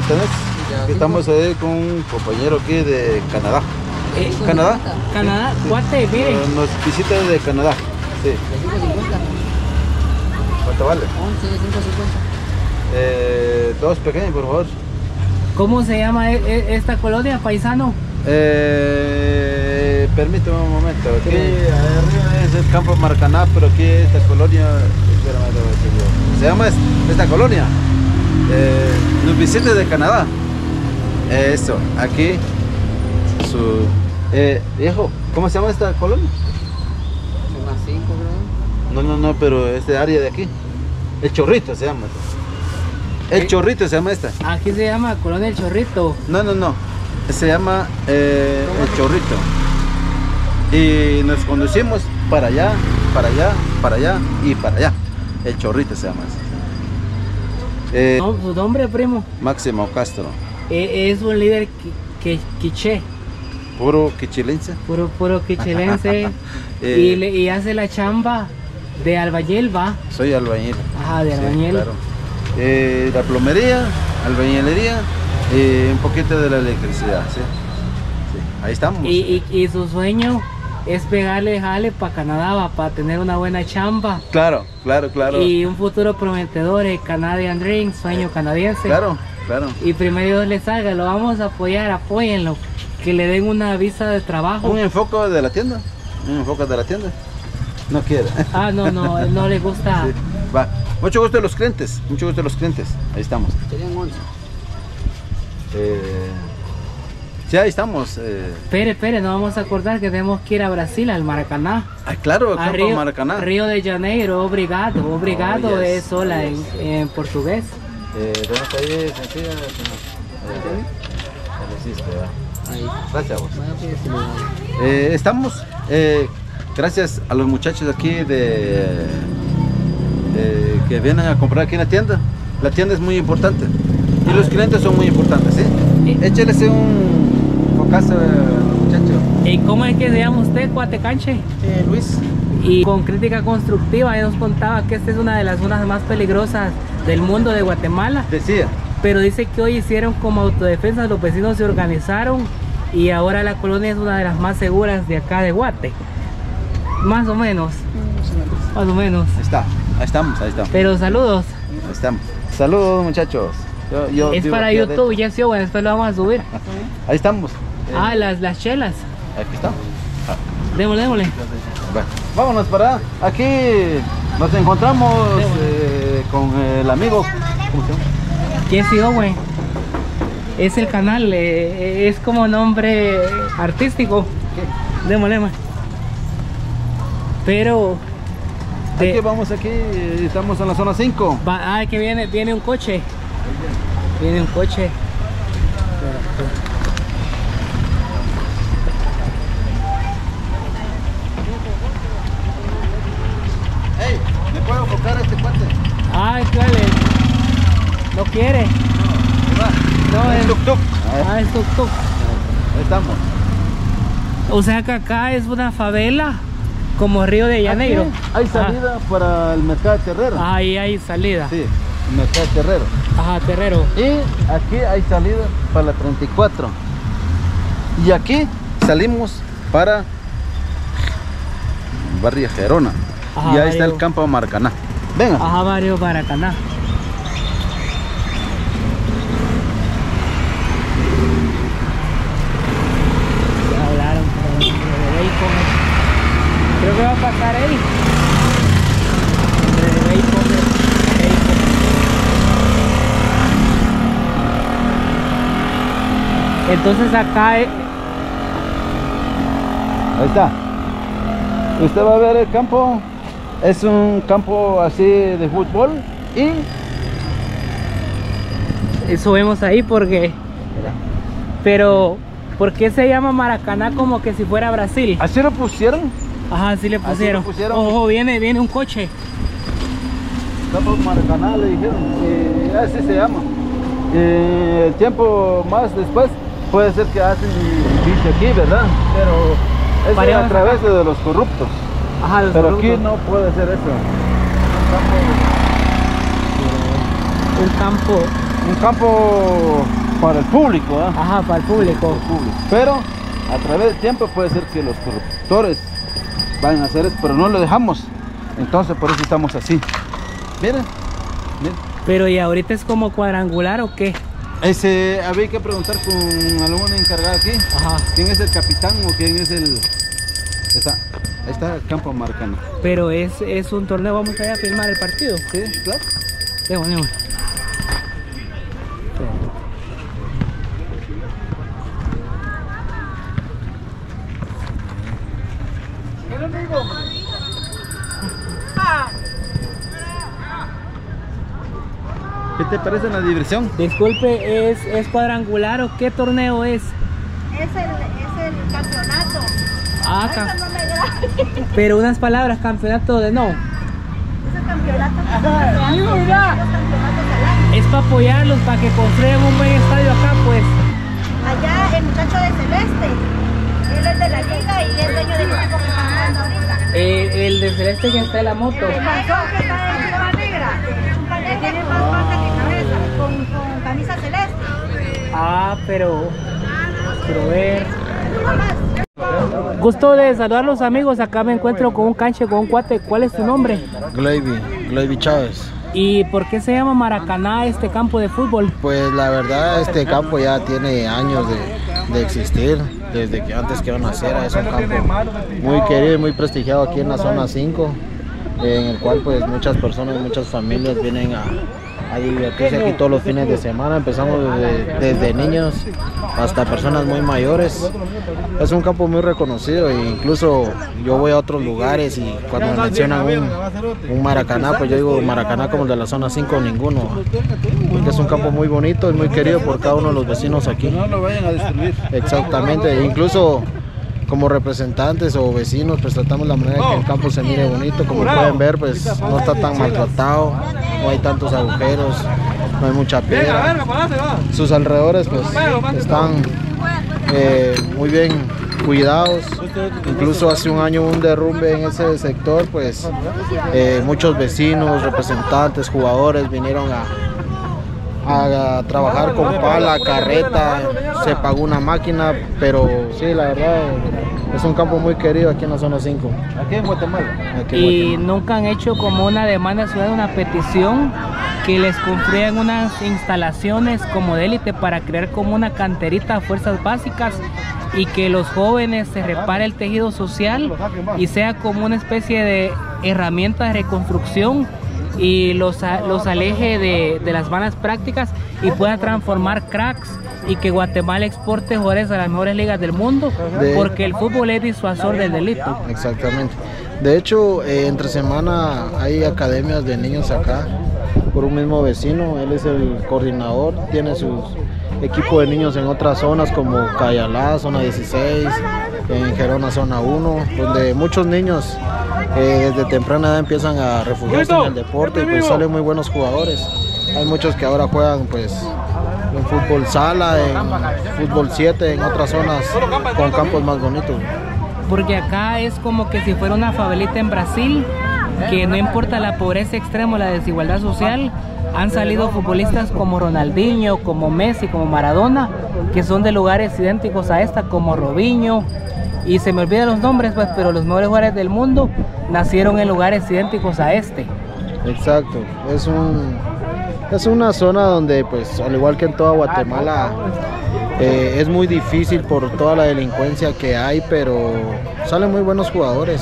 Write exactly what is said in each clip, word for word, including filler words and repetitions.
tenés? Aquí estamos ahí con un compañero aquí de Canadá. Eh, ¿Canadá? Canadá, Guate, mire. Eh, Nos visita de Canadá. Sí. De cinco cincuenta. ¿Cuánto vale? once, cinco cincuenta. Eh, dos pequeños, por favor. ¿Cómo se llama e- e- esta colonia, paisano? Eh, permítame un momento. Aquí arriba es el campo Maracaná, pero aquí esta colonia, espérame, te voy a decir yo. Se llama es- esta colonia. Eh, nos visita de Canadá. Eso, aquí su eh, viejo, ¿cómo se llama esta colonia? Zona cinco, creo. No, no, no, pero este área de aquí. El Chorrito se llama. El ¿Eh? Chorrito se llama esta. Aquí se llama Colonia El Chorrito. No, no, no. Se llama eh, El Chorrito. Y nos conducimos para allá, para allá, para allá y para allá. El Chorrito se llama eso. Eh, No, su nombre, primo, Máximo Castro. e- es un líder qui- que quiché, Puro quichilense. puro, puro quichelense. Eh, y, le- y hace la chamba de albañil, va. Soy albañil. Ajá, de Sí, albañil. claro. Eh, la plomería, albañilería y un poquito de la electricidad. ¿Sí? Sí, ahí estamos. Y, y, y su sueño es pegarle jale para Canadá, para tener una buena chamba. Claro, claro, claro. Y un futuro prometedor, el Canadian Dream, sueño canadiense. Claro, claro. Y primero Dios le salga, lo vamos a apoyar, apóyenlo. Que le den una visa de trabajo. Un enfoque de la tienda. Un enfoque de la tienda. No quiere. Ah, no, no, él no le gusta. Sí, va. Mucho gusto de los clientes. Mucho gusto de los clientes. Ahí estamos. Serían once. Eh, sí, ahí estamos. Eh. Espere, espere, no vamos a acordar que tenemos que ir a Brasil, al Maracaná. Ah, claro, el A campo Río, Maracaná. Río de Janeiro, obrigado. Obrigado Oh, yes, es sola yes. en, en portugués. Eh, ¿Dónde está ahí? Sencilla. Eh, ya lo hiciste, va. Ahí. Gracias a vos. Vaya, pues, si lo- Eh, estamos, eh, gracias a los muchachos aquí de, de- que vienen a comprar aquí en la tienda. La tienda es muy importante y los clientes son muy importantes, ¿sí? Sí. Échelese un focazo a los muchachos. ¿Y cómo es que se llama usted, Cuatecanche? Eh, Luis. Y con crítica constructiva, él nos contaba que esta es una de las zonas más peligrosas del mundo de Guatemala. Decía, Pero dice que hoy hicieron como autodefensa, los vecinos se organizaron y ahora la colonia es una de las más seguras de acá de Guate. Más o menos, más o menos. ahí está, ahí estamos, ahí estamos, Pero saludos. ahí estamos. Saludos muchachos. Yo- yo Es vivo para aquí YouTube, ya sí, bueno, después lo vamos a subir. adentro. Ahí estamos. Eh, Ah, las, las chelas. Aquí está. Démosle, démosle. Bueno, vámonos para allá. Aquí nos encontramos eh, con el amigo. ¿Cómo se llama? Jesse Owen. Es el canal, eh, es como nombre artístico. Démosle, démosle. Pero... de- Aquí vamos, aquí estamos en la zona cinco. va- ah, que viene, viene un coche. Viene un coche. Hey, ¿me puedo enfocar a este cuate? Ay, ¿cuál es? ¿No quiere? Ahí va. No, El es... tuk tuk. Ah, es tuk tuk. Ahí estamos. O sea que acá es una favela como Río de Janeiro. Aquí hay salida para el mercado terrero. Ah, ahí hay salida. Sí, mercado terrero. Ajá, terrero. Y aquí hay salida para la treinta y cuatro. Y aquí salimos para Barrio Gerona. Ajá, y ahí está barrio- el campo Maracaná. Venga. Ajá, barrio Maracaná. Ya hablaron con el de Bacon. Creo que va a pasar ahí. El de Bacon, Bacon. Entonces acá eh, Ahí está. Usted va a ver el campo. Es un campo así de fútbol. Y eso vemos ahí porque... Pero, ¿por qué se llama Maracaná como que si fuera Brasil? así lo pusieron. Ajá, así le Así le pusieron. pusieron. Ojo, viene, viene un coche. Campo Maracaná le dijeron. Y así se llama. Y el tiempo más después puede ser que hacen bicho aquí, ¿verdad? Pero es Paremos a través acá. de los corruptos. Ajá, los Pero aquí corruptos. no puede ser eso. Un campo un campo para el público, ¿eh? Ajá, para el público. público. Pero a través del tiempo puede ser que los corruptores vayan a hacer eso, pero no lo dejamos. Entonces por eso estamos así. Miren, miren. Pero ¿y ahorita es como cuadrangular o qué? Ese, había que preguntar con alguna encargada aquí. Ajá. ¿Quién es el capitán o quién es el...? Está, ahí está el campo Maracana. Pero es, es un torneo, vamos a ir a filmar el partido. Sí, claro. Déjame, déjame. ¿Qué te parece la diversión? Disculpe, ¿es, ¿es cuadrangular o qué torneo es? Es el, es el campeonato. Ah, Ay, ca- no me grabe. pero unas palabras, campeonato de no. Es el campeonato que se hace, los campeonatos al año. Es para apoyarlos, para que construyan un buen estadio acá, pues. Allá el muchacho de Celeste, él es de la liga y es dueño del equipo que está jugando ahorita. Eh, el de celeste que está en la moto. El panzón que está en la negra, que tiene más panza que cabeza, con, con camisa celeste. Ah, pero... Quiero ver... Uno más. Gusto de saludar a los amigos, acá me encuentro con un canche, con un cuate. ¿Cuál es tu nombre? Gleiby, Gleiby Chávez. ¿Y por qué se llama Maracaná este campo de fútbol? Pues la verdad este campo ya tiene años de, de existir, desde que antes que yo naciera. Es un campo muy querido y muy prestigiado aquí en la zona cinco, en el cual pues muchas personas, muchas familias vienen a, a divertirse aquí todos los fines de semana. Empezamos desde, desde niños hasta personas muy mayores. Es un campo muy reconocido e incluso yo voy a otros lugares y cuando me mencionan un, un Maracaná, pues yo digo Maracaná como el de la zona cinco, ninguno. Porque es un campo muy bonito y muy querido por cada uno de los vecinos aquí. No lo vayan a destruir. Exactamente, incluso como representantes o vecinos pues tratamos la manera de que el campo se mire bonito. Como pueden ver, pues no está tan maltratado, no hay tantos agujeros, no hay mucha piedra. Sus alrededores pues están eh, muy bien cuidados. Incluso hace un año hubo un derrumbe en ese sector, pues eh, muchos vecinos, representantes, jugadores vinieron a, a trabajar con pala, carreta, se pagó una máquina, pero sí, la verdad es un campo muy querido aquí en la zona cinco. Aquí en Guatemala. Aquí en Y Guatemala. nunca han hecho como una demanda ciudadana, una petición que les construyan unas instalaciones como de élite para crear como una canterita a fuerzas básicas y que los jóvenes se repare el tejido social y sea como una especie de herramienta de reconstrucción y los, a- los aleje de, de las malas prácticas y pueda transformar cracks y que Guatemala exporte jugadores a las mejores ligas del mundo, De- porque el fútbol es disuasor del delito. Exactamente. De hecho, eh, entre semana hay academias de niños acá por un mismo vecino. Él es el coordinador, tiene sus equipo de niños en otras zonas como Cayalá, zona dieciséis, en Gerona, zona uno, donde muchos niños eh, desde temprana edad empiezan a refugiarse en el deporte y pues salen muy buenos jugadores. Hay muchos que ahora juegan pues en fútbol sala, en fútbol siete, en otras zonas con campos más bonitos. Porque acá es como que si fuera una favelita en Brasil, que no importa la pobreza extrema o la desigualdad social, han salido futbolistas como Ronaldinho, como Messi, como Maradona, que son de lugares idénticos a esta, como Robinho, y se me olvidan los nombres, pues, pero los mejores jugadores del mundo nacieron en lugares idénticos a este. Exacto, es un es una zona donde pues al igual que en toda Guatemala eh, es muy difícil por toda la delincuencia que hay, pero salen muy buenos jugadores.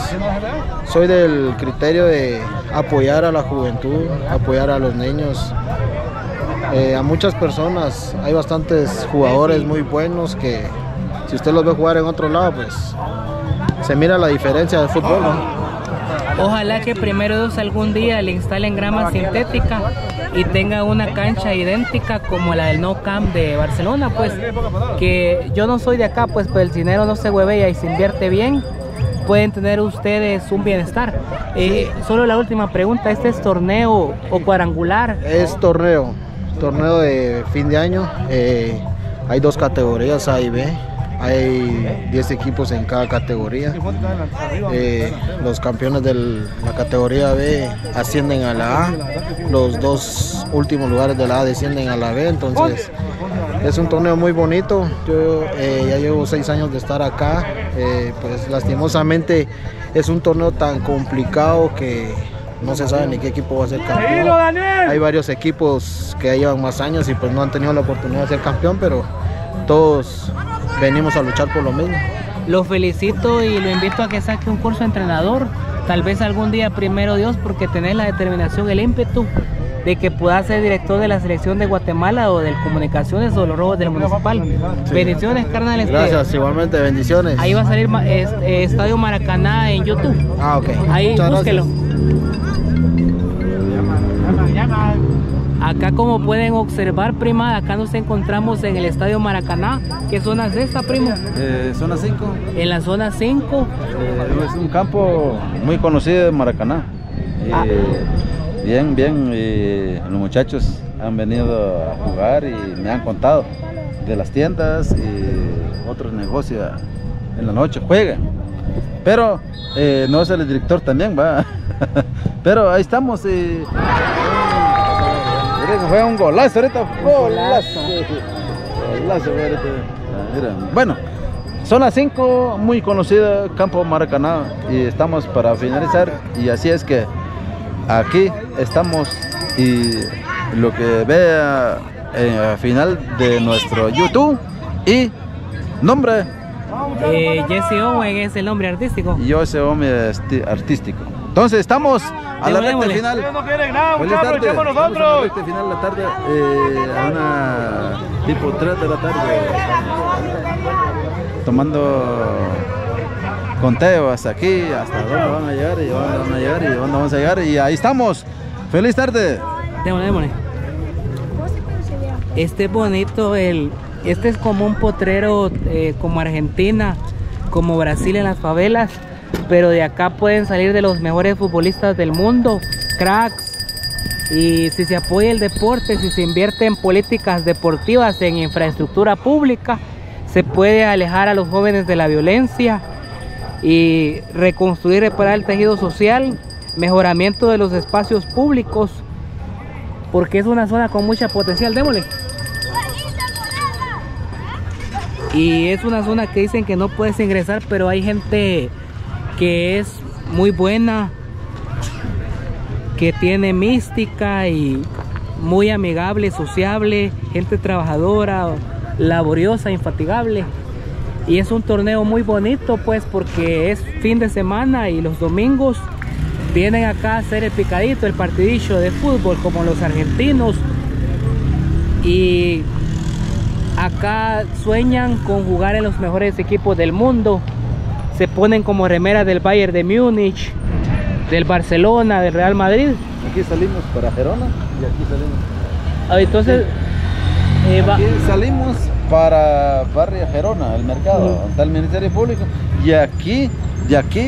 Soy del criterio de apoyar a la juventud, apoyar a los niños, eh, a muchas personas. Hay bastantes jugadores muy buenos que si usted los ve jugar en otro lado pues se mira la diferencia del fútbol, ¿no? Ojalá que primero Dios algún día le instalen grama sintética y tenga una cancha idéntica como la del Nou Camp de Barcelona, pues que yo no soy de acá, pues pero el dinero no se huevea y se invierte bien, pueden tener ustedes un bienestar. Eh, solo la última pregunta, ¿este es torneo o cuadrangular? Es torneo, torneo de fin de año. eh, hay dos categorías, A y B. hay diez equipos en cada categoría. Eh, los campeones de la categoría B ascienden a la A, los dos últimos lugares de la A descienden a la B, entonces es un torneo muy bonito. Yo eh, ya llevo seis años de estar acá, eh, pues lastimosamente es un torneo tan complicado que no se sabe ni qué equipo va a ser campeón. Hay varios equipos que ya llevan más años y pues no han tenido la oportunidad de ser campeón, pero todos venimos a luchar por lo mismo. Lo felicito y lo invito a que saque un curso de entrenador, tal vez algún día, primero Dios, porque tenés la determinación, el ímpetu de que puedas ser director de la selección de Guatemala o del Comunicaciones o los Rojos del Municipal. Sí. Bendiciones, carnales. Gracias, igualmente, bendiciones. Ahí va a salir este, Estadio Maracaná en YouTube. Ah, ok. Ahí Muchas búsquelo. Gracias. Acá, como pueden observar, prima, acá nos encontramos en el Estadio Maracaná. ¿Qué zona es esta, primo? Eh, zona cinco. En la zona cinco. Eh, es un campo muy conocido de Maracaná. Eh, Ah. Bien, bien, y los muchachos han venido a jugar y me han contado de las tiendas y otros negocios en la noche, juegan. Pero eh, no es el director también, va. Pero ahí estamos. Eh, fue un golazo ahorita, golazo. Golazo ahorita. Mira, bueno, zona cinco, muy conocida, Campo Maracaná, y estamos para finalizar, y así es que aquí estamos, y lo que vea al final de nuestro YouTube, y nombre. Eh, Jesse Owen es el nombre artístico. Yo ese hombre artístico. Entonces estamos a la recta final. No quieren nada, Feliz muchachos, tarde. echamos Estamos nosotros. a la recta final de la tarde, eh, a una tipo tres de la tarde, tomando conteo hasta aquí, hasta dónde van a llegar y dónde van a llegar y dónde vamos a llegar, y ahí estamos. Feliz tarde. Démosle, démosle. Este es bonito, el, este es como un potrero, eh, como Argentina, como Brasil en las favelas, pero de acá pueden salir de los mejores futbolistas del mundo, cracks. Y si se apoya el deporte, si se invierte en políticas deportivas, en infraestructura pública, se puede alejar a los jóvenes de la violencia y reconstruir, reparar el tejido social, mejoramiento de los espacios públicos, porque es una zona con mucha potencial. Démosle. Y es una zona que dicen que no puedes ingresar, pero hay gente que es muy buena, que tiene mística y muy amigable, sociable, gente trabajadora, laboriosa, infatigable. Y es un torneo muy bonito, pues, porque es fin de semana y los domingos vienen acá a hacer el picadito, el partidillo de fútbol, como los argentinos. Y acá sueñan con jugar en los mejores equipos del mundo. Se ponen como remera del Bayern de Múnich, del Barcelona, del Real Madrid. Aquí salimos para Gerona y aquí salimos. Ah, entonces, eh, va- Aquí salimos para Barrio Gerona, el mercado, donde está el Ministerio Público, y aquí, y aquí,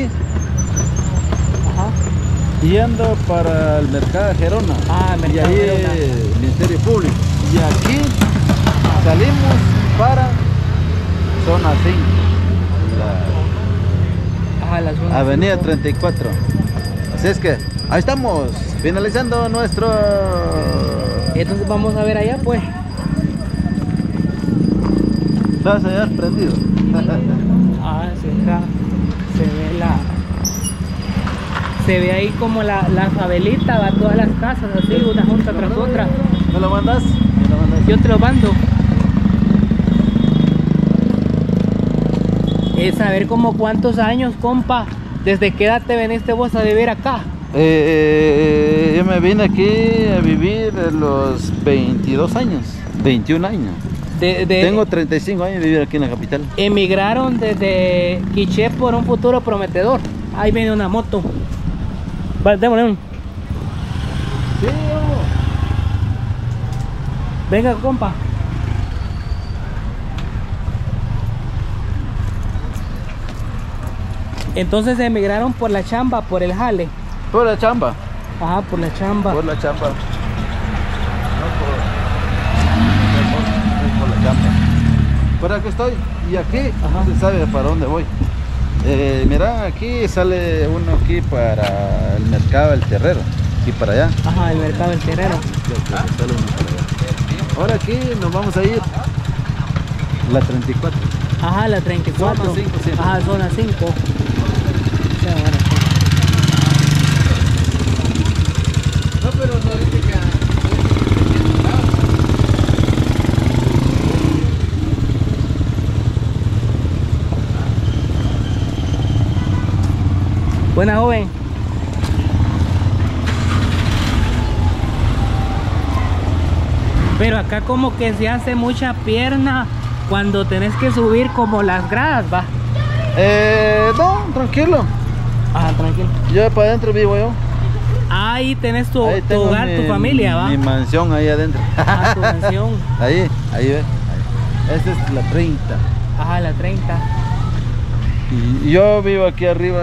yendo para el mercado de Gerona, Ah, y mercado ahí Gerona. el Ministerio Público, y aquí salimos para zona cinco, ajá, la la zona avenida cinco. treinta y cuatro. Así es que ahí estamos, finalizando nuestro... Entonces vamos a ver allá, pues. Vas a llevar prendido. Ah, sí, acá se ve la... Se ve ahí como la, la favelita, va todas las casas así, una junta tras otra. ¿Me lo mandas? ¿Me lo mandas? Yo te lo mando. Es saber como cuántos años, compa, desde qué edad te veniste vos a vivir acá. Eh, yo me vine aquí a vivir a los veintidós años, veintiún años. De, de- Tengo treinta y cinco años de vivir aquí en la capital. Emigraron desde Quiché por un futuro prometedor. Ahí viene una moto. Vale, démosle un. Venga, compa. Entonces emigraron por la chamba, por el jale. Por la chamba. Ajá, por la chamba. Por la chamba. No por, por la chamba. Por aquí estoy. Y aquí, Ajá. no se sabe para dónde voy. Eh, mira, aquí sale uno aquí para el mercado del Terrero. Y para allá. Ajá, el mercado del Terrero. Sale uno para allá. Ahora aquí nos vamos a ir. La treinta y cuatro. Ajá, la treinta y cuatro. Zona cinco, sí. Ajá, zona cinco. Sí, bueno. No, pero no dice que... Buena, joven. Pero acá como que se hace mucha pierna cuando tenés que subir como las gradas, va. Eh, no, tranquilo. Ajá, tranquilo. Yo para adentro vivo yo. Ahí tenés tu, Ahí tu tengo hogar, mi- tu familia, va. Mi mansión ahí adentro. Ajá, tu mansión. Ahí, ahí ve. Ahí. Esta es la treinta. Ajá, la treinta. Y yo vivo aquí arriba.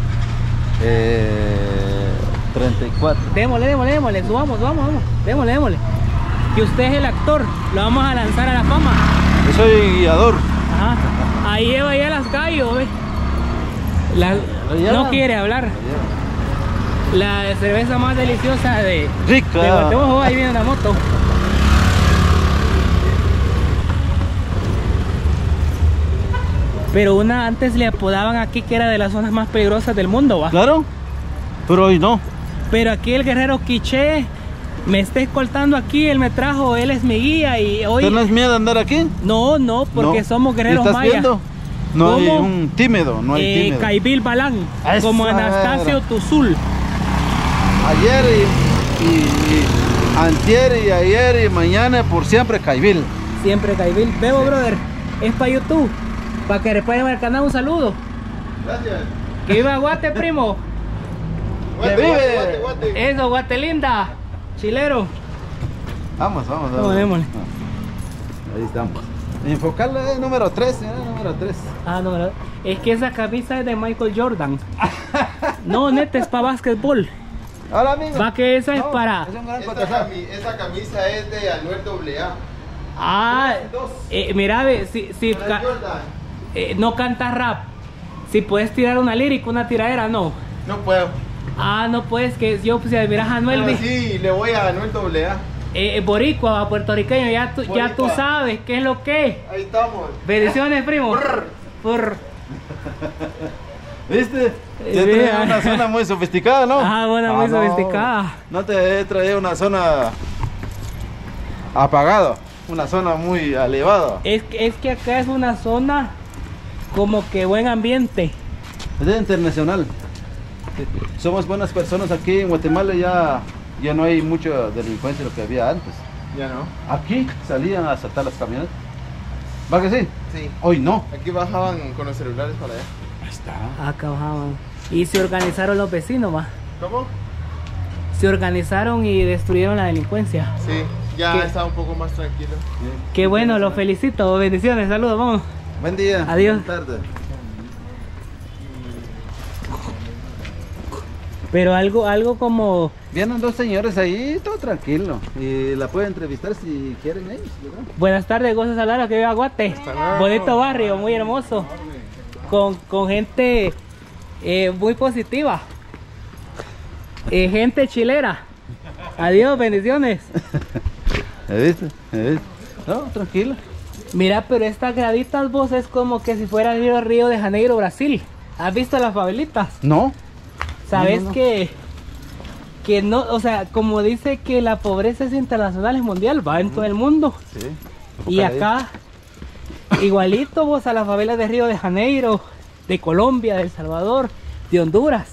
Eh, treinta y cuatro. Démosle, démosle, démosle, subamos, subamos, vamos. Démosle, démosle. Que usted es el actor, lo vamos a lanzar a la fama. Yo soy guiador. Ajá. Ahí lleva ya las gallos, ve. La- ¿Lo lleva? no quiere hablar. La cerveza más deliciosa de, Rica. de Guatemala. Ahí viene una moto. Pero una antes le apodaban aquí que era de las zonas más peligrosas del mundo, va. Claro, pero hoy no. Pero aquí el guerrero Quiché me está escoltando aquí, él me trajo, él es mi guía y hoy... ¿Tenés miedo de andar aquí? No, no, porque No. somos guerreros ¿Estás mayas. viendo? No hay ¿Cómo? un tímido, no hay Eh, tímido. Caibil Balán, Esa como Anastasio era. Tuzul. Ayer y, y, y antier y ayer y mañana por siempre Caibil. Siempre Caibil. Bebo, brother, es para YouTube. Para que respondan al canal, un saludo. Gracias. Que viva Guate, primo. ¡Que vive! Eso, Guate linda. Chilero. Vamos, vamos, Vamos, vamos. démosle. Ahí estamos. Enfocarle eh, número tres, ¿eh? número tres. Ah, no, ¿verdad? Es que esa camisa es de Michael Jordan. No, neta, es para básquetbol. Hola, amigo. Va que esa es No, para... es un gran Esta, contestar. cami- esa camisa es de Anuel doble A. Ah, eh, mira, ve, si, si Para ca- Jordan. eh, no cantas rap, si puedes tirar una lírica, una tiradera, no. No puedo. Ah, no puedes, que yo, pues, si admiras a Anuel, Pero ve, sí, le voy a Anuel doble A. eh, boricua, puertorriqueño, ya tú, ya tú Boricua. sabes qué es lo que es. Ahí estamos. Bendiciones, primo. Brr. Por... ¿Viste? Eh, Te trae vea. una zona muy sofisticada, ¿no? Ah, buena, muy no. sofisticada. No te he traído una zona apagada, una zona muy elevada. Es, que- es que acá es una zona como que buen ambiente. Es internacional. Somos buenas personas aquí en Guatemala, ya, ya no hay mucha delincuencia de lo que había antes. Ya no. Aquí salían a asaltar las camionetas. ¿Va que sí? Sí. Hoy no. Aquí bajaban con los celulares para allá. Ahí está. Acá bajaban. Y se organizaron los vecinos, va. ¿Cómo? Se organizaron y destruyeron la delincuencia. Sí, ya ¿Qué? estaba un poco más tranquilo. Qué bueno, los felicito. Bendiciones, saludos, vamos. Buen día. Adiós. Buenas tardes. Pero algo, algo como... Vienen dos señores ahí, todo tranquilo. Y la pueden entrevistar si quieren ellos, ¿verdad? Buenas tardes, Gozo Salaro, que viva Guate. luego. Bonito barrio, muy hermoso. Con, con gente eh, muy positiva. Eh, gente chilera. Adiós, bendiciones. ¿Me viste? ¿Me viste? No, tranquilo. Mira, pero estas graditas, vos, es como que si fuera Río Río de Janeiro, Brasil. ¿Has visto las favelitas? No. Sabes No, no, no. que que no, o sea, como dice que la pobreza es internacional, es mundial, va en todo el mundo. Sí. Y acá igualito vos a las favelas de Río de Janeiro, de Colombia, de El Salvador, de Honduras.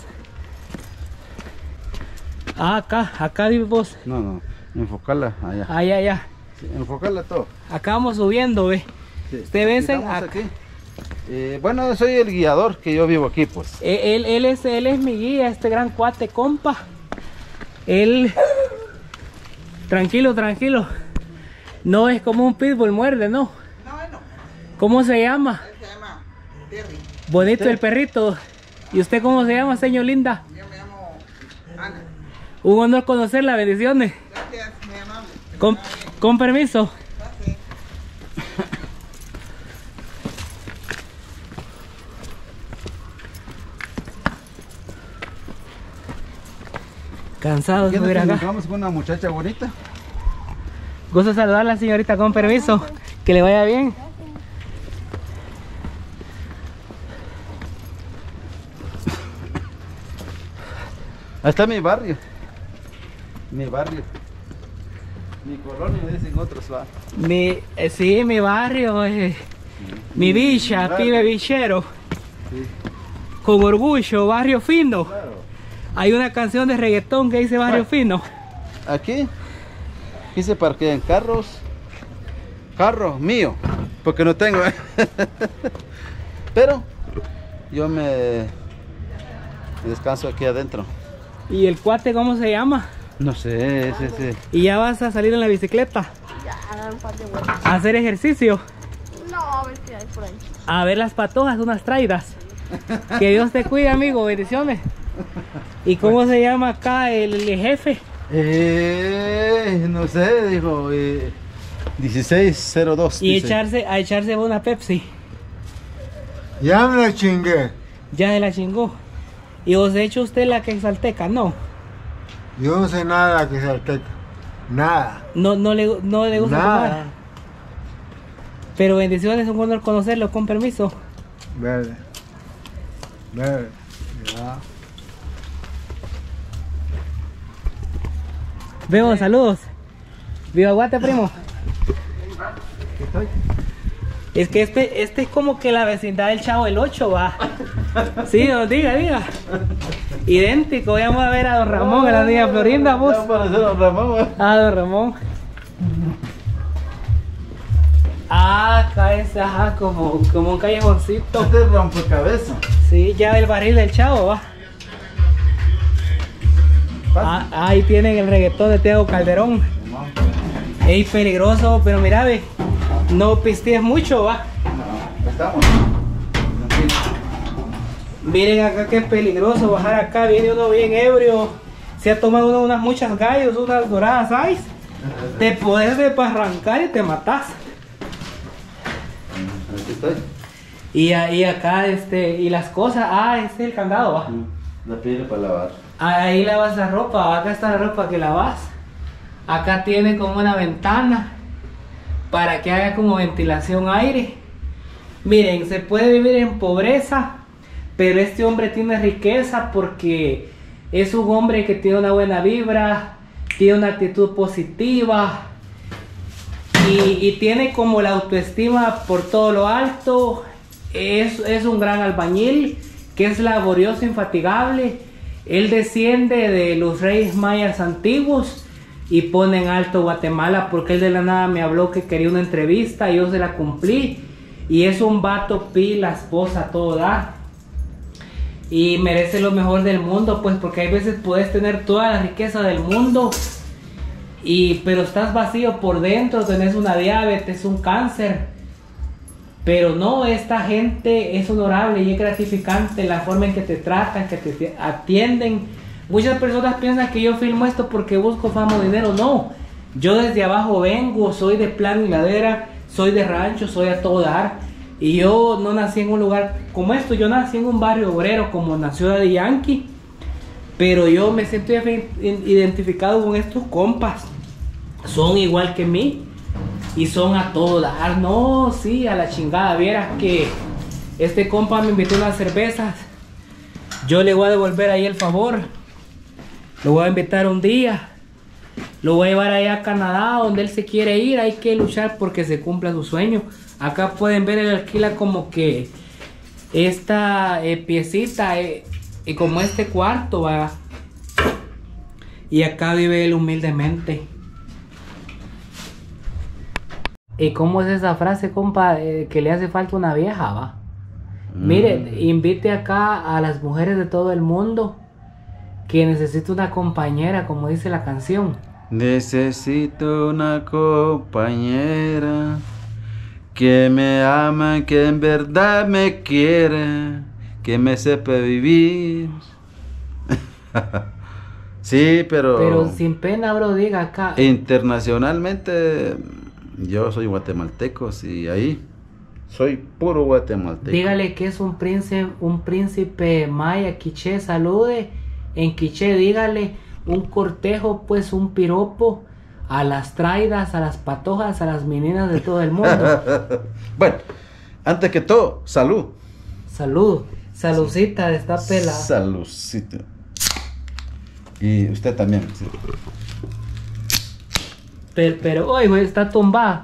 Ah, acá, acá vive vos. No, no. Enfocarla allá. Allá, allá. Sí, enfocarla todo. Acá vamos subiendo, ve. Sí. Usted ve ese- Estamos acá. aquí. Eh, bueno, soy el guiador que yo vivo aquí, pues. Eh, Él, él, es, él es mi guía, este gran cuate, compa. Él... Tranquilo, tranquilo. No es como un pitbull, muerde, ¿no? No, no, ¿Cómo se llama? él se llama Terry. Bonito el perrito. ¿Y usted cómo se llama, señor linda? Yo me llamo Ana. Un honor conocerla, bendiciones. Gracias, muy amable. Con, con permiso. Gracias. Cansados ¿Qué de nos ver acá. encontramos con una muchacha bonita? Gusto saludarla, señorita, con permiso. Que le vaya bien. Ahí está mi barrio. Mi barrio. Mi colonia, dicen otros. ¿Va? Mi, eh, sí, mi barrio, eh, mi bicha, barrio. pibe bichero. Sí, Con orgullo, barrio fino. claro. Hay una canción de reggaetón que dice barrio Bueno. fino. Aquí, aquí se parquean carros. Carros míos, porque no tengo. Pero yo me descanso aquí adentro. ¿Y el cuate cómo se llama? No sé, ese, ese. ¿Y ya vas a salir en la bicicleta? A dar un par de vueltas. ¿A hacer ejercicio? No, a ver qué hay por ahí. A ver las patojas, unas traidas. Que Dios te cuide, amigo, bendiciones. ¿Y cómo se llama acá el, el jefe? Eh, no sé, dijo eh, dieciséis cero dos. Y dice. echarse, a echarse una Pepsi. Ya me la chingué. Ya se la chingó. ¿Y os ha hecho usted la quexalteca? No. Yo no sé nada que salteca. Nada. No, no le, no le gusta Nada. tomar. Pero bendiciones, un honor conocerlo, con permiso. Verde. Verde. Ya. Vemos, saludos. Viva Guate, primo. Es que este, este es como que la vecindad del Chavo del ocho, va. Sí, no, diga, diga. Idéntico, vamos a ver a don Ramón, a la niña Florinda, vos. Ya apareció don Ramón, ¿va? Ah, don Ramón. Ah, acá es, ajá, como, como un callejoncito. Este es rompecabezas. Sí, ya el barril del Chavo, va. Ah, ahí tienen el reggaetón de Tego Calderón. Ey, peligroso, pero mira, ve, no pistees mucho, va. No, estamos. Miren acá que es peligroso bajar acá, viene uno bien ebrio. Se ha tomado uno unas muchas gallos, unas doradas, ¿sabes? Te puedes desbarrancar y te matas. Aquí estoy. Y ahí acá, este, y las cosas, ah, este es el candado, va. La piel para lavar. Ahí lavas la ropa, acá está la ropa que lavas. Acá tiene como una ventana para que haga como ventilación aire. Miren, se puede vivir en pobreza, pero este hombre tiene riqueza porque es un hombre que tiene una buena vibra, tiene una actitud positiva y, y tiene como la autoestima por todo lo alto. Es, es un gran albañil que es laborioso, infatigable. Él desciende de los reyes mayas antiguos y pone en alto Guatemala porque él de la nada me habló que quería una entrevista y yo se la cumplí. Y es un vato pila, esposa, todo da. Y merece lo mejor del mundo, pues porque hay veces puedes tener toda la riqueza del mundo, y, pero estás vacío por dentro, tenés una diabetes, un cáncer. Pero no, esta gente es honorable y es gratificante la forma en que te tratan, que te atienden. Muchas personas piensan que yo filmo esto porque busco fama o dinero. No, yo desde abajo vengo, soy de plano y ladera, soy de rancho, soy a todo dar. Y yo no nací en un lugar como esto, yo nací en un barrio obrero como nació Daddy Yankee. Pero yo me siento identificado con estos compas. Son igual que mí. Y son a todo dar, no, sí, a la chingada. Vieras que este compa me invitó unas cervezas. Yo le voy a devolver ahí el favor. Lo voy a invitar un día. Lo voy a llevar allá a Canadá, donde él se quiere ir. Hay que luchar porque se cumpla su sueño. Acá pueden ver, el alquila como que esta eh, piecita, eh, y como este cuarto, va. Y acá vive él humildemente. ¿Y cómo es esa frase, compa, eh, que le hace falta una vieja, va? Mm. Mire, invite acá a las mujeres de todo el mundo que necesita una compañera, como dice la canción. Necesito una compañera que me ama, que en verdad me quiere, que me sepa vivir. Sí, pero... Pero sin pena, bro, diga acá. Internacionalmente... Yo soy guatemalteco, sí, ahí soy puro guatemalteco. Dígale que es un príncipe, un príncipe maya, quiché, salude en quiché, dígale un cortejo, pues un piropo a las traidas, a las patojas, a las meninas de todo el mundo. Bueno, antes que todo, salud. Salud, saludcita de esta pela. Saludcita. Y usted también. Sí. Pero, pero, oye, está tumbada.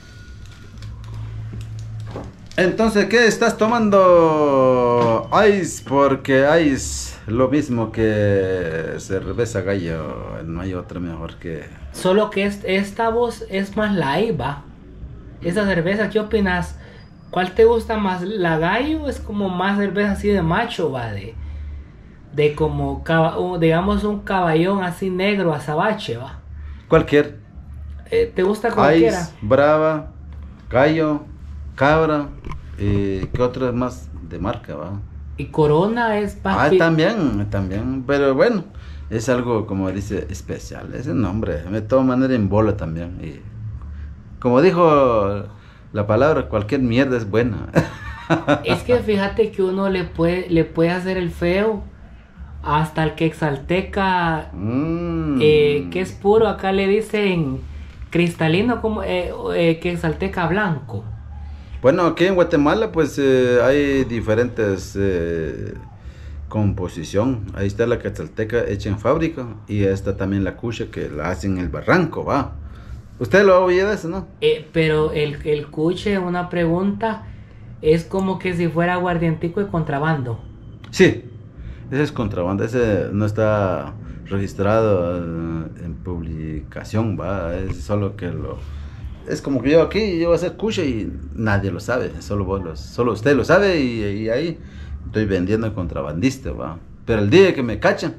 Entonces, ¿qué estás tomando? Ice, porque Ice lo mismo que cerveza gallo, no hay otra mejor que... Solo que es, esta voz es más light, va. Esa cerveza, ¿qué opinas? ¿Cuál te gusta más? ¿La gallo? Es como más cerveza así de macho, va, de... De como, digamos, un caballón así negro, azabache, va. Cualquier. Eh, ¿Te gusta cualquiera? Ice, brava, gallo, cabra, y ¿qué otro es más de marca, va? Y Corona es Ah, también, también, pero bueno, es algo, como dice, especial, ese nombre, de todas maneras en bola también, y como dijo la palabra, cualquier mierda es buena. Es que fíjate que uno le puede, le puede hacer el feo hasta el quexalteca, mm. eh, que es puro, acá le dicen cristalino, como eh, eh, quexalteca blanco. Bueno, aquí en Guatemala pues eh, hay diferentes eh, composición. Ahí está la quetzalteca hecha en fábrica y está también la cucha que la hacen en el barranco, va. ¿Usted lo ha oído eso, no? Eh, pero el, el cuche, una pregunta, es como que si fuera aguardientico de contrabando. Sí, ese es contrabando, ese no está registrado uh, en publicación, va, es solo que lo... Es como que yo aquí, yo voy a hacer cucha y nadie lo sabe, solo vos lo, solo usted lo sabe y, y ahí estoy vendiendo contrabandista, va. Pero el día que me cachan,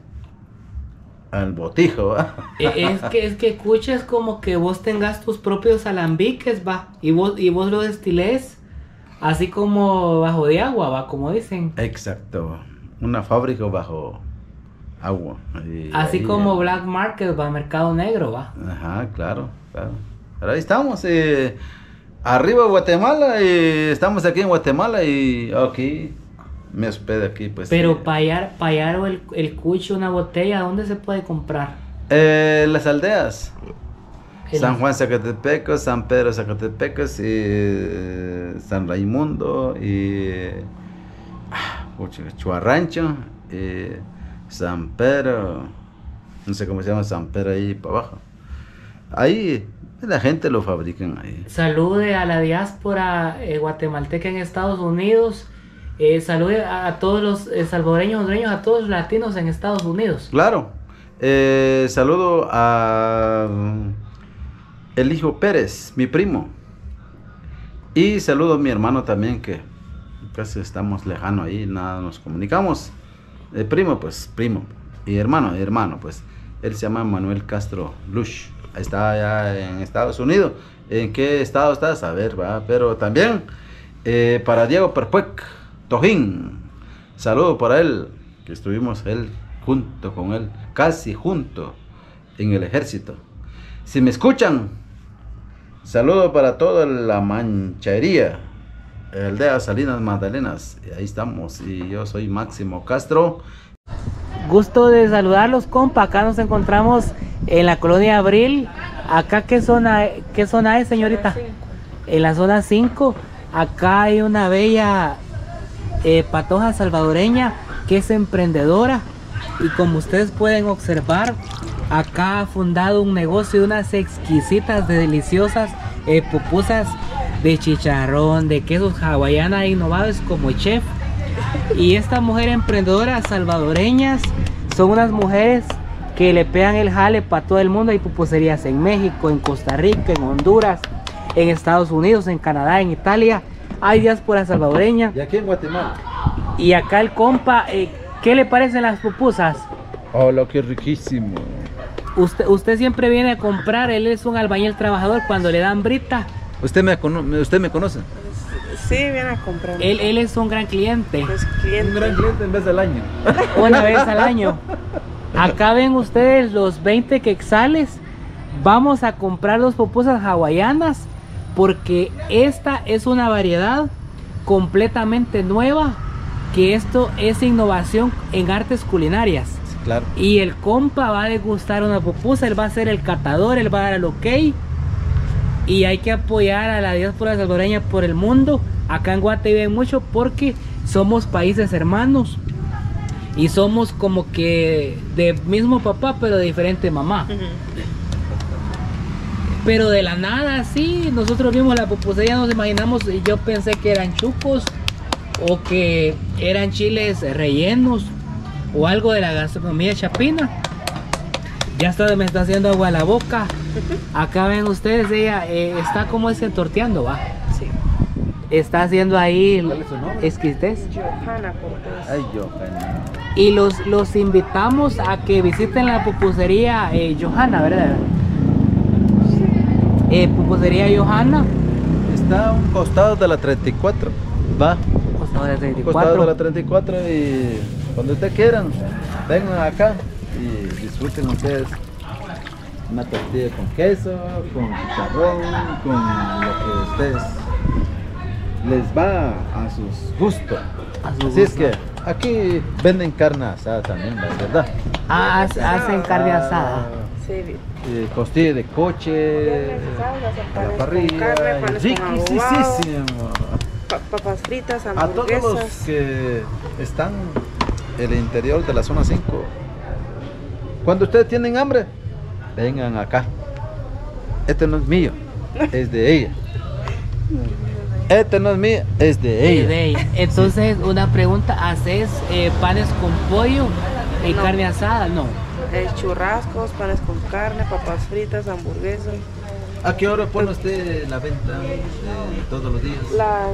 al botijo, va. Es que, es que cucha es como que vos tengas tus propios alambiques, va, y vos, y vos lo destiles así como bajo de agua, va, como dicen. Exacto, una fábrica bajo agua. Y así ahí, como eh, Black Market, va, mercado negro, va. Ajá, claro, claro. Pero ahí estamos, eh, arriba de Guatemala, y estamos aquí en Guatemala y aquí me hospedo aquí, pues. Pero eh, para hallar, pa hallar el, el cuche, una botella, ¿dónde se puede comprar? Eh, las aldeas. El... San Juan Zacatepecos, San Pedro Zacatepecos, y eh, San Raimundo, y ah, Chuarrancho, y San Pedro, no sé cómo se llama San Pedro ahí para abajo. Ahí la gente lo fabrican ahí. Salude a la diáspora eh, guatemalteca en Estados Unidos. Eh, salude a, a todos los eh, salvadoreños, hondureños, a todos los latinos en Estados Unidos. Claro. Eh, saludo a el hijo Pérez, mi primo. Y saludo a mi hermano también, que casi estamos lejanos ahí, nada nos comunicamos. El primo, pues, primo. Y hermano, hermano, pues. Él se llama Manuel Castro Lush. Está allá en Estados Unidos. ¿En qué estado estás? A ver, va. Pero también eh, para Diego Perpuec Tojín. Saludo para él, que estuvimos él junto con él, casi junto en el ejército. Si me escuchan, saludo para toda la manchería, aldea Salinas Magdalenas. Ahí estamos. Y yo soy Máximo Castro. Gusto de saludarlos, compa. Acá nos encontramos en la colonia Abril. Acá, ¿qué zona, qué zona es, señorita? En la zona cinco. Acá hay una bella eh, patoja salvadoreña que es emprendedora. Y como ustedes pueden observar, acá ha fundado un negocio de unas exquisitas, de deliciosas eh, pupusas de chicharrón, de quesos hawaiana innovados como chef. Y esta mujer emprendedora salvadoreñas son unas mujeres que le pegan el jale para todo el mundo. Hay pupuserías en México, en Costa Rica, en Honduras, en Estados Unidos, en Canadá, en Italia. Hay diáspora salvadoreña. Y aquí en Guatemala. Y acá el compa, eh, ¿qué le parecen las pupusas? Hola, qué riquísimo. Usted, usted siempre viene a comprar, él es un albañil trabajador cuando le dan brita. ¿Usted me, usted me conoce? Sí, viene a comprar. Él, él es un gran cliente. Es cliente. Un gran cliente en vez del año. Una vez al año. Acá ven ustedes los veinte quetzales. Vamos a comprar dos pupusas hawaianas porque esta es una variedad completamente nueva, que esto es innovación en artes culinarias. Claro. Y el compa va a degustar una pupusa, él va a ser el catador, él va a dar el ok. Y hay que apoyar a la diáspora salvadoreña por el mundo. Acá en Guate viven mucho porque somos países hermanos. Y somos como que de mismo papá, pero de diferente mamá. Ujú. Pero de la nada, sí, nosotros vimos la pupusería, nos imaginamos, y yo pensé que eran chucos o que eran chiles rellenos o algo de la gastronomía chapina. Ya está, me está haciendo agua a la boca. Acá ven ustedes, ella eh, está como ese entorteando, va. Sí. Está haciendo ahí ¿Cuál es su nombre? exquisitez. Johanna Cortés. Ay, yo, pena. Y los, los invitamos a que visiten la pupusería eh, Johanna, ¿verdad? Eh, pupusería Johanna. Está a un costado de la treinta y cuatro. Va. Costado de Un treinta y costado de la cuatro. treinta y cuatro y cuando ustedes quieran, vengan acá y disfruten ustedes una tortilla con queso, con chicharrón, con lo que ustedes les va a sus gustos. A su Así es gusto. que aquí venden carne asada también, ¿verdad? Ah, hace- hacen carne asada. Sí, Eh, costilla de coche, a la parrilla, carne, panes con adobado, riquísimo. pa- papas fritas, A todos los hamburguesas. que están en el interior de la zona cinco, cuando ustedes tienen hambre, vengan acá. Este no es mío, es de ella. Este no es mío, es de Eh, ella. de ella. Entonces, una pregunta, ¿haces eh, panes con pollo y No. carne asada? No. Eh, churrascos, panes con carne, papas fritas, hamburguesas. ¿A qué hora pone usted la venta eh, todos los días? Las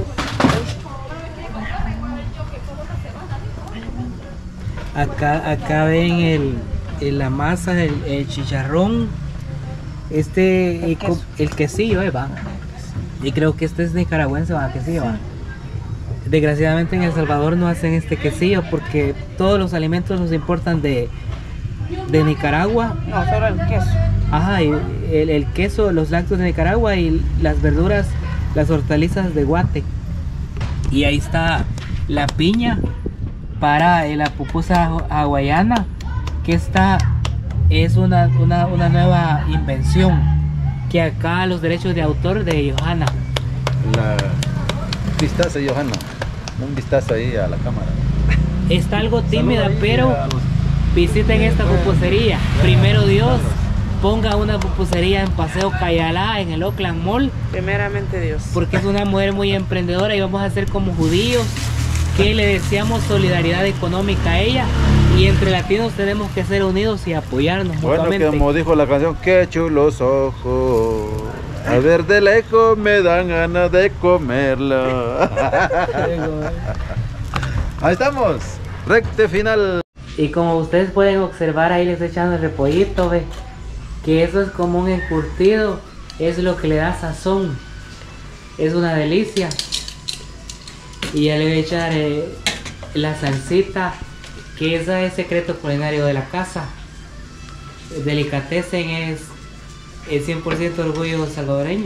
Acá, acá ven el, el- la masa, el, el chicharrón, este, El y co- queso. el quesillo, eh, va. Y creo que este es nicaragüense, va, quesillo, va. Desgraciadamente en El Salvador no hacen este quesillo porque todos los alimentos los importan de, de Nicaragua. no, solo el queso. Ajá, y el, el queso, los lácteos de Nicaragua y las verduras, las hortalizas de Guate. Y ahí está la piña para eh, la pupusa hawai- hawaiana, que esta es una, una, una nueva invención, que acá los derechos de autor de Johanna. La vistazo, Johanna. Un vistazo ahí a la cámara. Está algo tímida, Saluda ahí pero a los- visiten esta pupusería. Primero Dios, ponga una pupusería en Paseo Cayalá, en el Oakland Mall, Primeramente Dios. porque es una mujer muy emprendedora y vamos a ser como judíos, que le deseamos solidaridad económica a ella, y entre latinos tenemos que ser unidos y apoyarnos Bueno, que mutuamente. como dijo la canción, qué chulos ojos. A ver de lejos me dan ganas de comerla. Ahí estamos. Recte final. Y como ustedes pueden observar, ahí les estoy echando el repollito, ve, que eso es como un encurtido, es lo que le da sazón, es una delicia. Y ya le voy a echar eh, la salsita, que esa es secreto culinario de la casa. Delicatessen es el cien por ciento orgullo salvadoreño.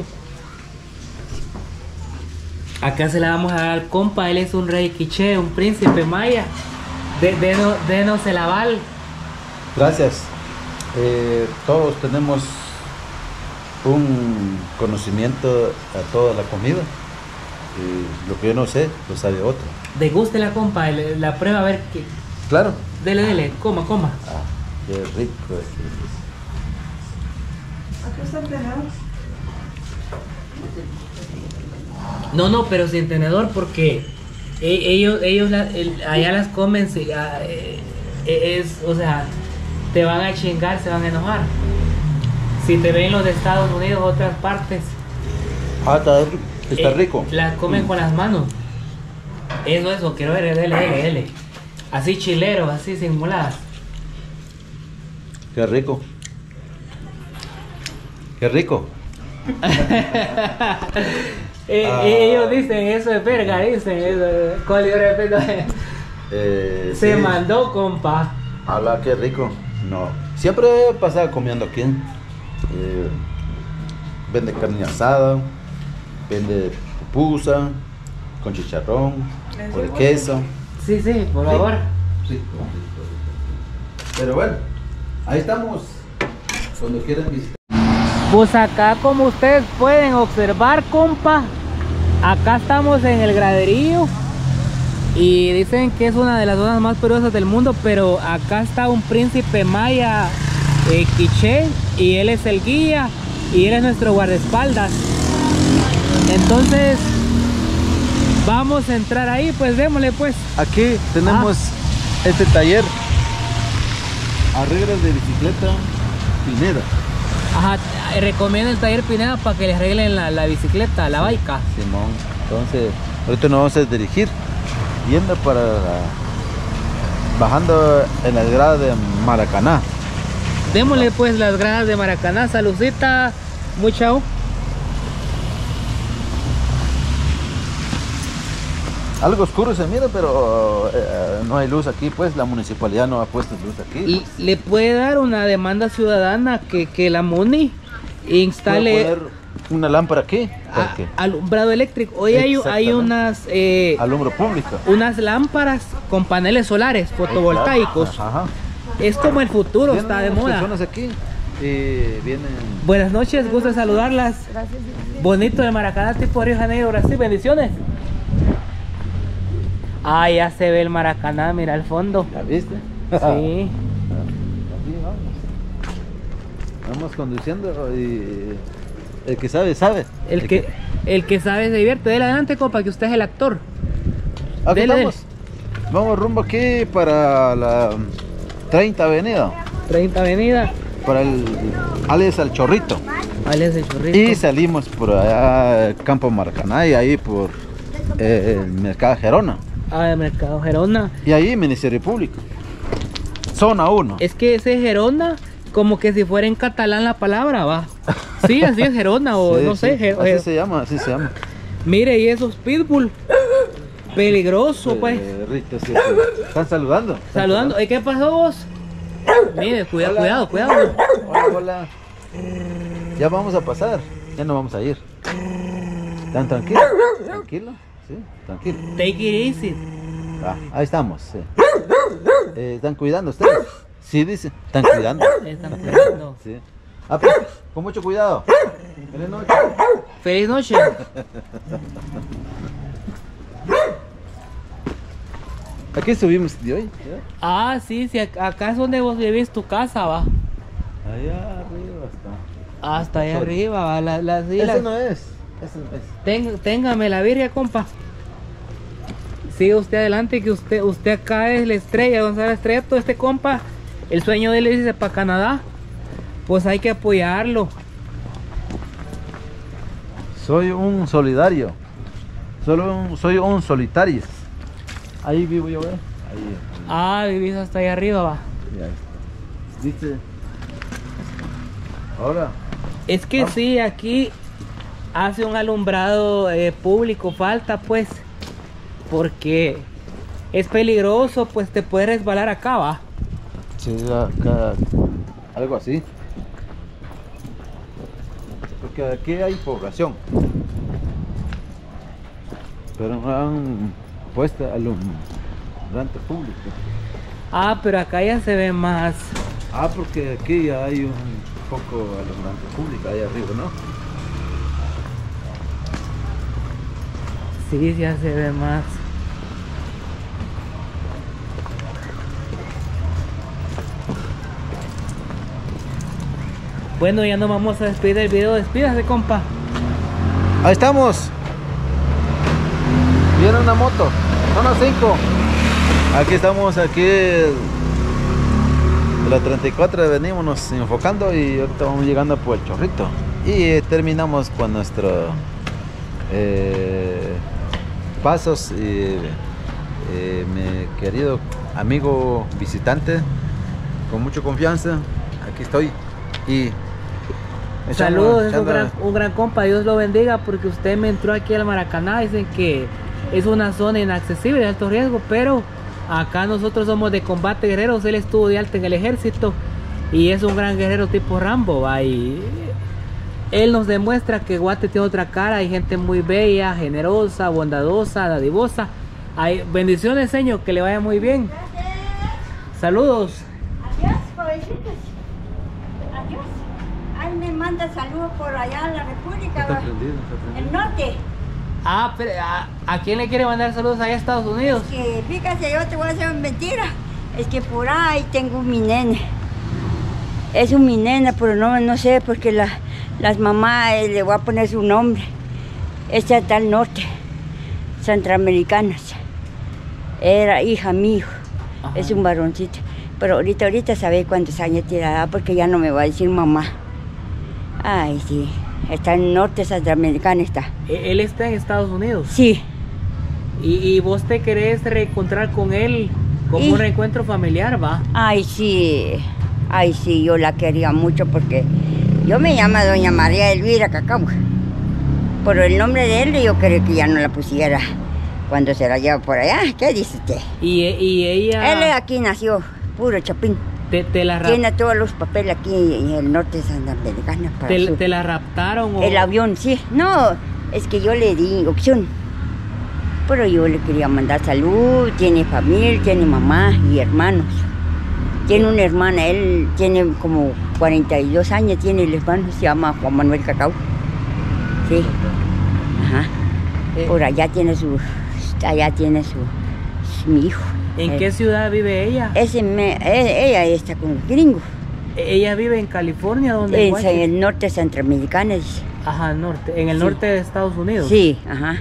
Acá se la vamos a dar al compa, él es un rey quiché, un príncipe maya. De, denos, denos el aval. Gracias. Eh, todos tenemos un conocimiento a toda la comida. Eh, lo que yo no sé, lo sabe otro. Deguste la compa, el- la prueba a ver que. Claro. Dele, dele, coma, coma. Ah, qué rico es. Aquí está el tenedor. No, no, pero sin tenedor porque e- ellos, ellos la- el- allá las comen, se- ah, eh, eh, es, o sea, te van a chingar, se van a enojar. Si te ven los de Estados Unidos, otras partes. Ah, está, está eh, rico. Las comen con las manos. Eso, eso, quiero ver, dele, dele, dele. Así chileros, así sin moladas. Qué rico. Qué rico. Eh, Ah. Ellos dicen, eso es verga, dicen, eso, con el respeto. Eh, Se sí. mandó, compa. Habla, qué rico. No. Siempre he pasado comiendo aquí. Eh, vende carne asada, vende pupusa, con chicharrón, con queso. Sí, sí, por Sí. favor. Sí. Pero bueno, ahí estamos. Cuando quieran visitar. Pues acá, como ustedes pueden observar, compa, acá estamos en el graderío y dicen que es una de las zonas más peligrosas del mundo, pero acá está un príncipe maya eh, quiché, y él es el guía y él es nuestro guardaespaldas. Entonces vamos a entrar ahí, pues démosle pues. Aquí tenemos ah. este taller, arreglos de bicicleta Pineda. Ajá, recomiendo el taller Pineda para que les arreglen la, la bicicleta, la baica. Simón, entonces ahorita nos vamos a dirigir yendo para la, bajando en las gradas de Maracaná. Démosle pues las gradas de Maracaná. Saludcita, mucha. Algo oscuro se mira, pero eh, no hay luz aquí, pues la municipalidad no ha puesto luz aquí. Pues. Le puede dar una demanda ciudadana que, que la MUNI instale poner una lámpara aquí. A, alumbrado eléctrico. Hoy hay, hay unas eh, alumbro público. Unas lámparas con paneles solares fotovoltaicos. Claro. Ajá. Es como el futuro, vienen está de moda. Personas aquí y vienen. Buenas noches, gusto saludarlas. Gracias. Bonito de Maracaná, tipo Río de Janeiro, Brasil. Bendiciones. Ah, ya se ve el Maracaná, mira al fondo. ¿La viste? Sí. Aquí vamos. Vamos conduciendo y el que sabe, sabe. El, el que, que el que sabe se divierte. Dele adelante, compa, que usted es el actor. Aquí Dele, vamos. Dele. Vamos rumbo aquí para la treinta avenida. treinta avenida. Para el alias El Chorrito. Alias El Chorrito. Y salimos por allá Campo Maracaná y ahí por eh, el Mercado Gerona. Ah, el Mercado Gerona. Y ahí Ministerio Público. Zona uno. Es que ese Gerona, como que si fuera en catalán la palabra, va. Sí, así es Gerona o sí, no sé. Sí. Ger así se llama, así se llama. Mire, y esos pitbull. Peligroso, eh, pues. Rito, sí, sí. Están saludando. Saludando. ¿Y qué pasó vos? Mire, cuidado, hola. cuidado, cuidado. Hola, hola. Ya vamos a pasar. Ya no vamos a ir. ¿Están tranquilos? ¿Tranquilo? Sí, tranquilo. Take it easy. Ah, ahí estamos. Sí. Eh, ¿Están cuidando ustedes? Sí, dice. ¿Están cuidando? Están cuidando. Sí. Ah, pues, con mucho cuidado. Feliz noche. Feliz noche. Aquí subimos de hoy. ¿Ya? Ah, sí, sí, acá es donde vos vivís tu casa, va. Allá arriba está. Hasta allá arriba, va. La, la, sí, Ese la... no es. Ese no es. Ten, téngame la virgen, compa. Sigue usted adelante, que usted usted acá es la estrella, Gonzalo Estrella, todo este compa. El sueño de él es irse para Canadá. Pues hay que apoyarlo. Soy un solidario. Solo un, soy un solitario. Ahí vivo yo, ¿eh? Ahí. Ah, vivís hasta allá arriba, va. Ya. ¿Viste? Ahora. Es que ah. sí, aquí hace un alumbrado eh, público, falta pues. Porque es peligroso, pues te puedes resbalar acá, va. Sí, acá. Algo así. Porque aquí hay población. Pero no han puesto alumbrante público. Ah, pero acá ya se ve más. Ah, porque aquí ya hay un poco alumbrante público ahí arriba, ¿no? Sí, ya se ve más. Bueno, ya nos vamos a despedir del video. Despídase, compa. Ahí estamos. Viene una moto. Son las cinco. Aquí estamos, aquí de la treinta y cuatro venimos nos enfocando y ahorita vamos llegando por el Chorrito. Y eh, terminamos con nuestro eh, pasos. Y, eh, mi querido amigo visitante, con mucha confianza, aquí estoy. Y saludos, es un gran, un gran compa, Dios lo bendiga, porque usted me entró aquí al Maracaná. Dicen que es una zona inaccesible de alto riesgo, pero acá nosotros somos de combate guerreros. Él estuvo de alta en el ejército y es un gran guerrero tipo Rambo, ¿va? Y él nos demuestra que Guate tiene otra cara. Hay gente muy bella, generosa, bondadosa, dadivosa. Hay bendiciones, señor, que le vaya muy bien. Saludos. manda saludos por allá a la República, Está va. prendido, está prendido. El norte. Ah, pero ¿a, a quién le quiere mandar saludos allá a Estados Unidos? Que fíjate, yo te voy a hacer mentira. Es que por ahí tengo mi nene. Es un mi nena, pero no, no sé, porque la, las mamás eh, le voy a poner su nombre. Esta está al norte, centroamericanas. Era hija mío. Ajá. Es un varoncito. Pero ahorita, ahorita sabe cuántos años tiene, porque ya no me va a decir mamá. Ay, sí. Está en el norte centroamericano, está. E- Él está en Estados Unidos. Sí. Y, y vos te querés reencontrar con él como Y- un reencuentro familiar, ¿va? Ay, sí. Ay, sí, yo la quería mucho porque yo me llamo Doña María Elvira Cacau. Pero el nombre de él yo quería que ya no la pusiera cuando se la lleva por allá. ¿Qué dice usted? Y, y ella Él aquí nació, puro chapín. te, te, la rap- Tiene todos los papeles aquí en el norte de Santa Americana para te, el sur. te la raptaron o... El avión, sí. No, es que yo le di opción. Pero yo le quería mandar salud, tiene familia, tiene mamá y hermanos. Tiene una hermana, él tiene como cuarenta y dos años, tiene el hermano, se llama Juan Manuel Cacau. Sí. Ajá. Por allá tiene su, allá tiene su, su- mi hijo. ¿En Eh, qué ciudad vive ella? Ese me, e- ella está con el gringo. Ella vive en California, ¿dónde? En el norte centroamericano, dice. Ajá, norte, en el Sí. norte de Estados Unidos. Sí, ajá.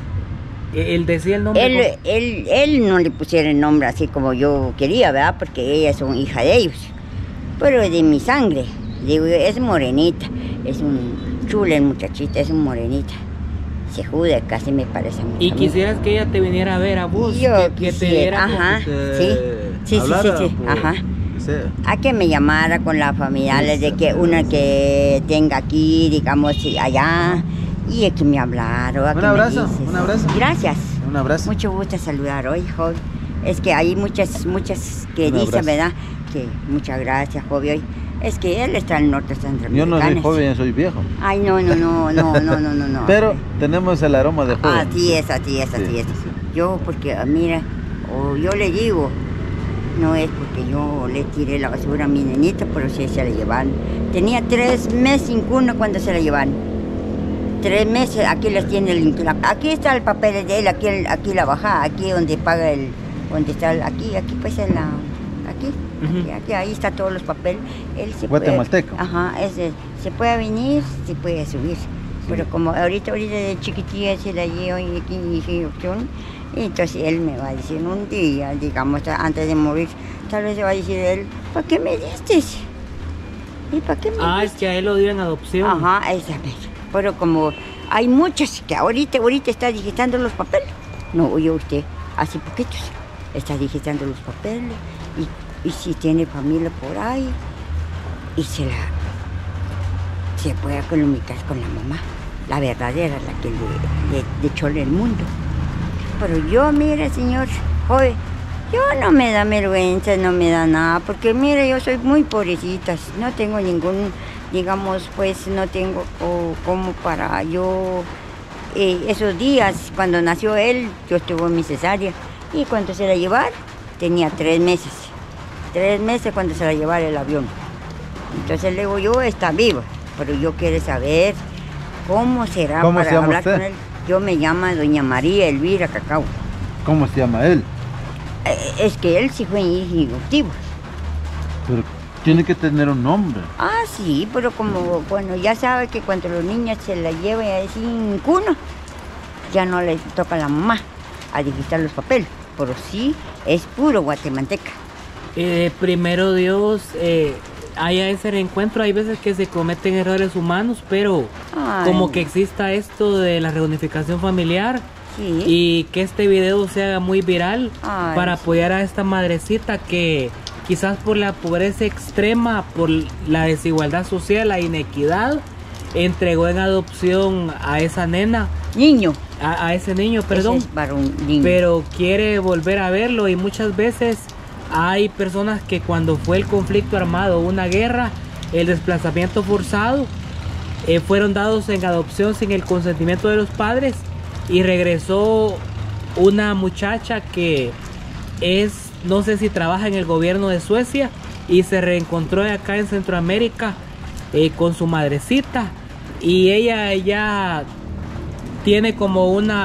E- Él decía el nombre. Él, él, él no le pusiera el nombre así como yo quería, ¿verdad? Porque ella es una hija de ellos. Pero de mi sangre. Digo, yo, es morenita. Es un chula el muchachita, es un morenita. Se juda, casi me parece a mí. Y quisieras que ella te viniera a ver a vos. Yo que, que te quisiera, diera como- ajá. Que sí. Sí, sí, hablara sí, sí, por- ajá. sí. A que me llamara con las familiares de que una que tenga aquí, digamos, allá. Y es que me hablara. a que Un me abrazo, dices. un abrazo. Gracias. Un abrazo. Mucho gusto saludar hoy, joven. Es que hay muchas, muchas que Un dicen, abrazo. ¿verdad? Que muchas gracias, joven. Hoy. Es que él está al norte centroamericano. Yo no soy joven, soy viejo. Ay, no, no, no, no, no, no, no, no. Pero tenemos el aroma de joven. Así es, así es, así Sí, es. sí, sí. Yo, porque, ah, mira, o yo le digo, no es porque yo le tiré la basura a mi nenita, pero sí se la llevaron. Tenía tres meses sin cuna cuando se la llevaron. Tres meses, aquí les tiene el, la- aquí está el papel de él, aquí, el- aquí la baja, aquí donde paga el, donde está, el- aquí, aquí pues en la, aquí, Ujú. aquí, aquí, ahí está todos los papeles. Él se Guatemalteco. Puede, ajá, ese, se puede venir, se puede subir. Pero como ahorita, ahorita de chiquitilla se la llevo y aquí hice opción, y entonces él me va a decir un día, digamos, antes de morir, tal vez se va a decir él, ¿para qué me diste? ¿Y para qué me Ah, es diste? que a él lo dio en adopción. Ajá, esa vez. Pero como hay muchas que ahorita, ahorita está digitando los papeles. No, oye usted, hace poquitos está digitando los papeles y, y si tiene familia por ahí y se la se puede comunicar con la mamá, la verdadera, la que le, le, le echó el mundo. Pero yo, mire, señor joven, yo no me da vergüenza, no me da nada, porque mire, yo soy muy pobrecita, no tengo ningún, digamos, pues no tengo co- como para yo, eh, esos días, cuando nació él, yo estuve en mi cesárea, y cuando se la llevaron, tenía tres meses, tres meses cuando se la llevaron el avión. Entonces le digo, yo está viva, pero yo quiero saber cómo será ¿Cómo para se llama hablar usted? con él. Yo me llamo Doña María Elvira Cacau. ¿Cómo se llama él? Eh, Es que él sí fue hijo adoptivo. Pero tiene que tener un nombre. Ah, sí, pero como, bueno, ya sabe que cuando los niños se la llevan sin cuna, ya no le toca a la mamá a digitar los papeles. Pero sí, es puro guatemalteca. Eh, primero Dios, eh, haya ese reencuentro. Hay veces que se cometen errores humanos, pero Ay. como que exista esto de la reunificación familiar Sí. y que este video se haga muy viral Ay, para sí. apoyar a esta madrecita que quizás por la pobreza extrema, por la desigualdad social, la inequidad, entregó en adopción a esa nena, Niño. a, a ese niño, perdón. Ese es varón, niño. Pero quiere volver a verlo y muchas veces hay personas que cuando fue el conflicto armado, una guerra, el desplazamiento forzado, eh, fueron dados en adopción sin el consentimiento de los padres y regresó una muchacha que es, no sé si trabaja en el gobierno de Suecia y se reencontró acá en Centroamérica eh, con su madrecita, y ella ya tiene como una